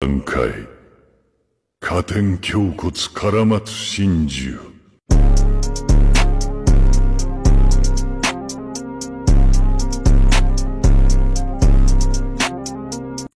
段階。加点胸骨唐松真珠。